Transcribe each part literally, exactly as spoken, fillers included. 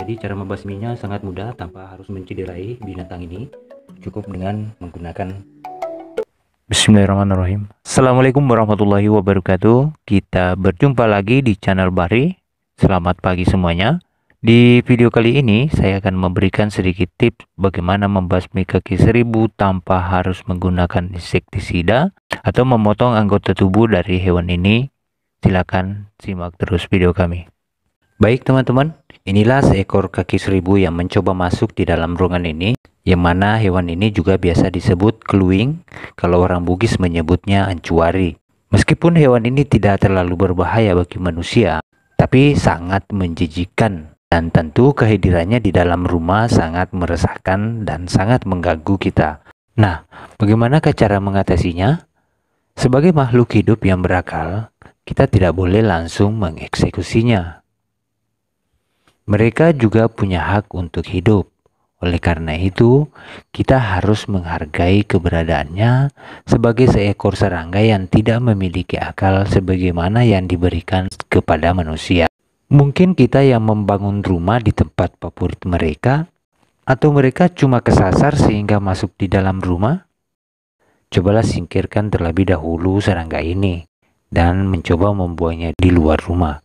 Jadi cara membasminya sangat mudah tanpa harus mencederai binatang ini, cukup dengan menggunakan. Bismillahirrahmanirrahim. Assalamualaikum warahmatullahi wabarakatuh. Kita berjumpa lagi di channel Bahri. Selamat pagi semuanya. Di video kali ini saya akan memberikan sedikit tips bagaimana membasmi kaki seribu tanpa harus menggunakan insektisida atau memotong anggota tubuh dari hewan ini. Silakan simak terus video kami. Baik teman-teman, inilah seekor kaki seribu yang mencoba masuk di dalam ruangan ini, yang mana hewan ini juga biasa disebut keluing, kalau orang Bugis menyebutnya ancuari. Meskipun hewan ini tidak terlalu berbahaya bagi manusia, tapi sangat menjijikkan, dan tentu kehadirannya di dalam rumah sangat meresahkan dan sangat mengganggu kita. Nah, bagaimanakah cara mengatasinya? Sebagai makhluk hidup yang berakal, kita tidak boleh langsung mengeksekusinya. Mereka juga punya hak untuk hidup. Oleh karena itu, kita harus menghargai keberadaannya sebagai seekor serangga yang tidak memiliki akal sebagaimana yang diberikan kepada manusia. Mungkin kita yang membangun rumah di tempat favorit mereka, atau mereka cuma kesasar sehingga masuk di dalam rumah? Cobalah singkirkan terlebih dahulu serangga ini dan mencoba membuangnya di luar rumah.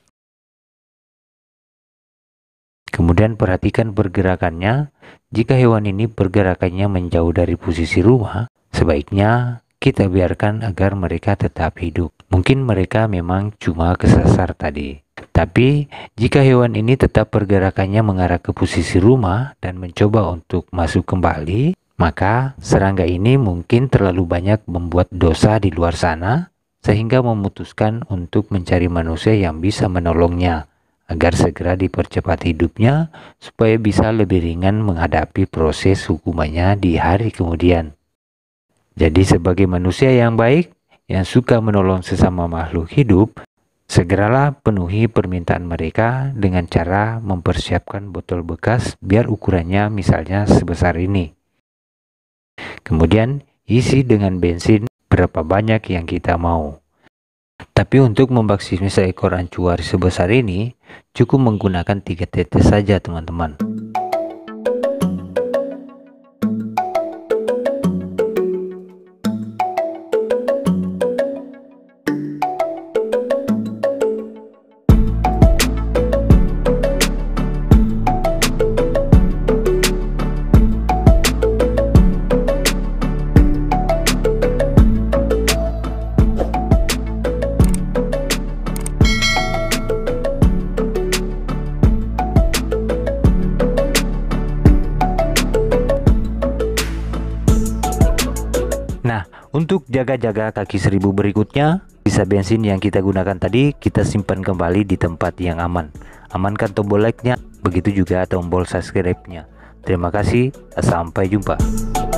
Kemudian perhatikan pergerakannya. Jika hewan ini pergerakannya menjauh dari posisi rumah, sebaiknya kita biarkan agar mereka tetap hidup. Mungkin mereka memang cuma kesasar tadi. Tapi jika hewan ini tetap pergerakannya mengarah ke posisi rumah dan mencoba untuk masuk kembali, maka serangga ini mungkin terlalu banyak membuat dosa di luar sana, sehingga memutuskan untuk mencari manusia yang bisa menolongnya, agar segera dipercepat hidupnya supaya bisa lebih ringan menghadapi proses hukumannya di hari kemudian. Jadi sebagai manusia yang baik, yang suka menolong sesama makhluk hidup, segeralah penuhi permintaan mereka dengan cara mempersiapkan botol bekas biar ukurannya misalnya sebesar ini. Kemudian isi dengan bensin berapa banyak yang kita mau. Tapi untuk membasmi seekor ancuari sebesar ini, cukup menggunakan tiga tetes saja teman-teman. Nah, untuk jaga-jaga kaki seribu berikutnya, sisa bensin yang kita gunakan tadi kita simpan kembali di tempat yang aman. Amankan tombol like-nya, begitu juga tombol subscribe-nya. Terima kasih, sampai jumpa.